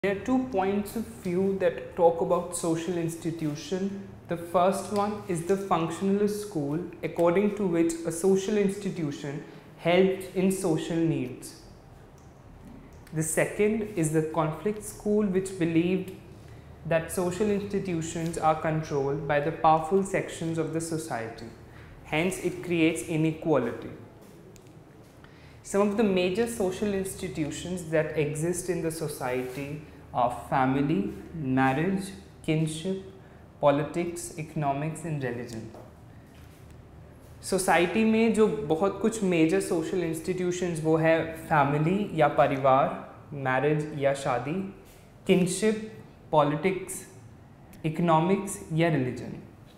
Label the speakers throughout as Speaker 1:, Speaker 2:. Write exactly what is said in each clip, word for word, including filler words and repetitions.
Speaker 1: There are two points of view that talk about social institution. The first one is the functionalist school, according to which a social institution helped in social needs. The second is the conflict school, which believed that social institutions are controlled by the powerful sections of the society. Hence, it creates inequality. Some of the major social institutions that exist in the society are family, marriage, kinship, politics, economics and religion. Society में जो बहुत कुछ major social institutions वो है family या परिवार, marriage या शादी, किनशिप, पॉलिटिक्स, इकोनॉमिक्स या religion.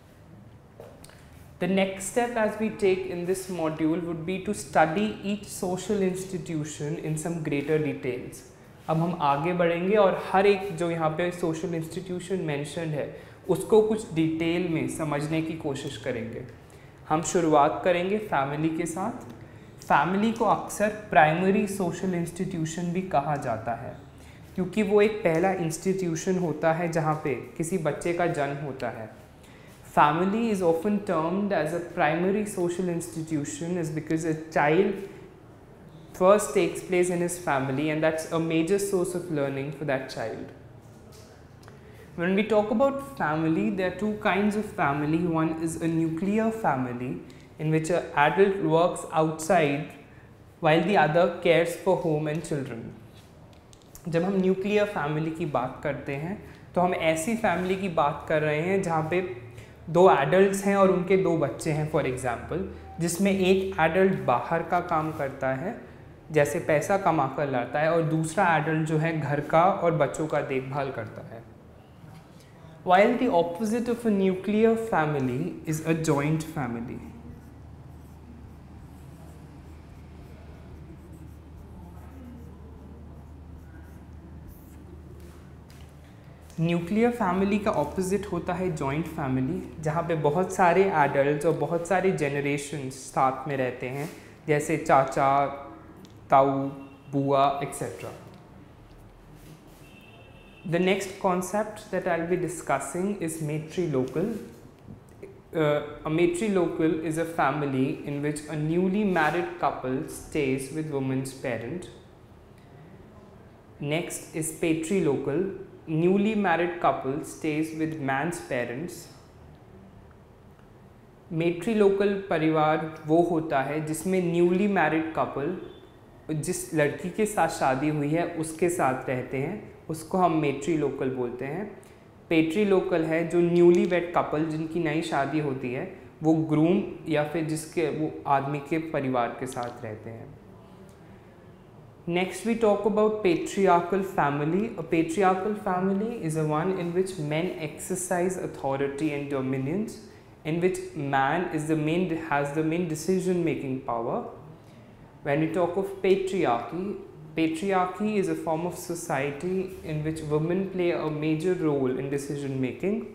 Speaker 1: The next step as we take in this module would be to study each social institution in some greater details. अब हम आगे बढ़ेंगे और हर एक जो यहाँ पे सोशल इंस्टीट्यूशन मेंशन्ड है उसको कुछ डिटेल में समझने की कोशिश करेंगे. हम शुरुआत करेंगे फैमिली के साथ. फैमिली को अक्सर प्राइमरी सोशल इंस्टीट्यूशन भी कहा जाता है क्योंकि वो एक पहला इंस्टीट्यूशन होता है जहाँ पे किसी बच्चे का जन्म होता है. Family is often termed as a primary social institution is because a child first takes place in his family and that's a major source of learning for that child. When we talk about family, there are two kinds of family. One is a nuclear family in which an adult works outside while the other cares for home and children. जब हम nuclear family की बात करते हैं तो हम ऐसी family की बात कर रहे हैं जहाँ पे दो एडल्ट्स हैं और उनके दो बच्चे हैं फॉर एग्जांपल, जिसमें एक एडल्ट बाहर का काम करता है जैसे पैसा कमा कर लाता है और दूसरा एडल्ट जो है घर का और बच्चों का देखभाल करता है. While the opposite of a nuclear family is a joint family. Nuclear family का ऑपोजिट होता है जॉइंट फैमिली, जहाँ पे बहुत सारे एडल्ट्स और बहुत सारे जनरेशन्स साथ में रहते हैं जैसे चाचा, ताऊ, बुआ etcetera. The next concept that I will be discussing is matrilocal. A matrilocal is a family in which a newly married couple stage with women's parent. Next is patrilocal. Newly married couple stays with man's parents. Matrilocal परिवार वो होता है जिसमें newly married couple जिस लड़की के साथ शादी हुई है उसके साथ रहते हैं, उसको हम मेट्रीलोकल बोलते हैं. पेट्रीलोकल है जो न्यूली वेड कपल जिनकी नई शादी होती है वो ग्रूम या फिर जिसके वो आदमी के परिवार के साथ रहते हैं. Next we talk about patriarchal family. A patriarchal family is a one in which men exercise authority and dominance, in which man is the main has the main decision making power. When we talk of patriarchy, patriarchy is a form of society in which women play a major role in decision making.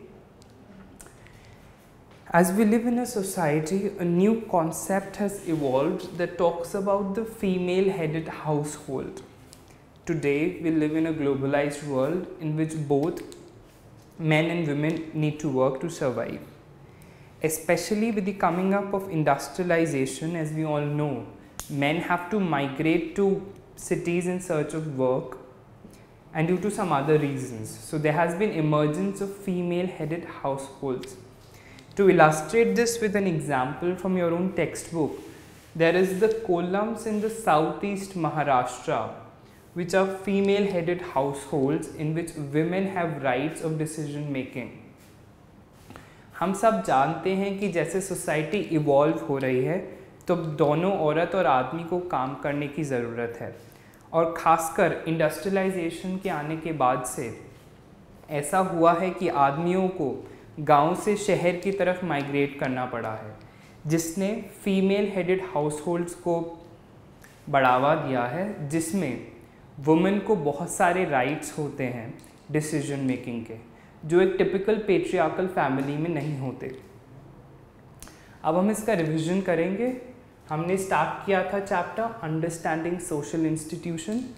Speaker 1: As we live in a society, a new concept has evolved that talks about the female-headed household. Today, we live in a globalized world in which both men and women need to work to survive. Especially with the coming up of industrialization, as we all know, men have to migrate to cities in search of work and due to some other reasons. So there has been emergence of female-headed households. To illustrate this with an example from your own textbook, there is the Kolams in the southeast Maharashtra, which are female-headed households in which women have rights of decision making. हम सब जानते हैं कि जैसे society evolve हो रही है तो दोनों औरत और आदमी को काम करने की ज़रूरत है और ख़ासकर इंडस्ट्रियलाइजेशन के आने के बाद से ऐसा हुआ है कि आदमियों को गांव से शहर की तरफ माइग्रेट करना पड़ा है, जिसने फीमेल हेडेड हाउसहोल्ड्स को बढ़ावा दिया है, जिसमें वुमेन को बहुत सारे राइट्स होते हैं डिसीजन मेकिंग के, जो एक टिपिकल पेट्रियार्कल फैमिली में नहीं होते. अब हम इसका रिवीजन करेंगे. हमने स्टार्ट किया था चैप्टर अंडरस्टैंडिंग सोशल इंस्टीट्यूशन.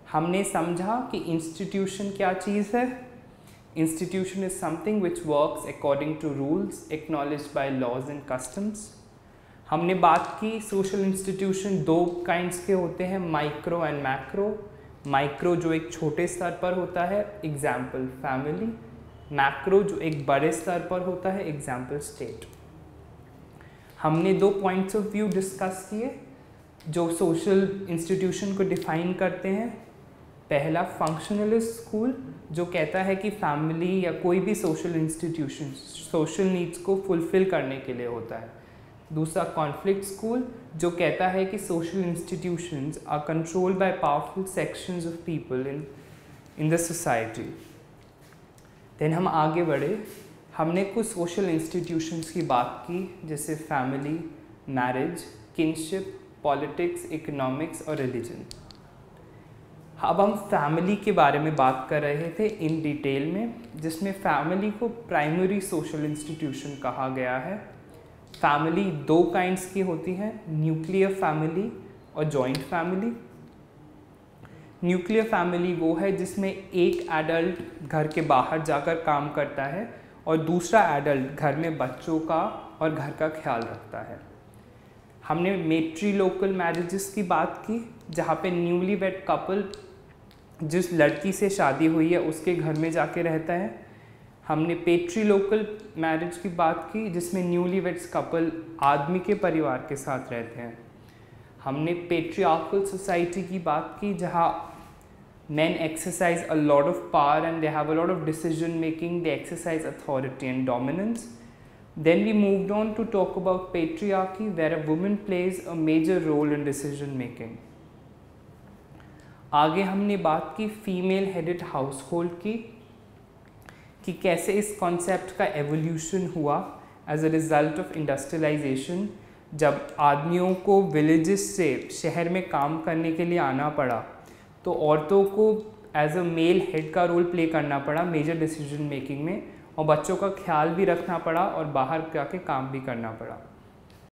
Speaker 1: हमने समझा कि इंस्टीट्यूशन क्या चीज़ है। Institution is something which works according to rules acknowledged by laws and customs. हमने बात की सोशल इंस्टीट्यूशन दो काइंड्स के होते हैं, माइक्रो एंड मैक्रो। माइक्रो जो एक छोटे स्तर पर होता है, एग्जाम्पल फैमिली। मैक्रो जो एक बड़े स्तर पर होता है, एग्जाम्पल स्टेट। हमने दो पॉइंट्स ऑफ व्यू डिस्कस किए जो सोशल इंस्टीट्यूशन को डिफाइन करते हैं। पहला फंक्शनलिस्ट स्कूल जो कहता है कि फैमिली या कोई भी सोशल इंस्टीट्यूशन सोशल नीड्स को फुलफिल करने के लिए होता है। दूसरा कॉन्फ्लिक्ट स्कूल जो कहता है कि social institutions are controlled by powerful sections of people in in the society. Then हम आगे बढ़े, हमने कुछ सोशल इंस्टीट्यूशंस की बात की जैसे family, marriage, kinship, politics, economics और रिलीजन। अब हम फैमिली के बारे में बात कर रहे थे इन डिटेल में, जिसमें फैमिली को प्राइमरी सोशल इंस्टीट्यूशन कहा गया है। फैमिली दो काइंड्स की होती हैं, न्यूक्लियर फैमिली और जॉइंट फैमिली। न्यूक्लियर फैमिली वो है जिसमें एक एडल्ट घर के बाहर जाकर काम करता है और दूसरा एडल्ट घर में बच्चों का और घर का ख्याल रखता है। हमने मैट्रिलोकल मैरिजेस की बात की जहाँ पे न्यूली वेड कपल जिस लड़की से शादी हुई है उसके घर में जाके रहता है। हमने पेट्रीलोकल मैरिज की बात की जिसमें न्यूली वेड्स कपल आदमी के परिवार के साथ रहते हैं। हमने पेट्रियार्कल सोसाइटी की बात की जहाँ men exercise a lot of power and they have a lot of decision making, they exercise authority and dominance. Then we moved on to talk about patriarchy where a woman plays a major role in decision making. आगे हमने बात की female headed household की कि कैसे इस concept का evolution हुआ as a result of industrialisation. जब आदमियों को विलेजेस से शहर में काम करने के लिए आना पड़ा तो औरतों को एज अ मेल हेड का रोल प्ले करना पड़ा मेजर डिसीजन मेकिंग में, और बच्चों का ख्याल भी रखना पड़ा और बाहर जाके काम भी करना पड़ा।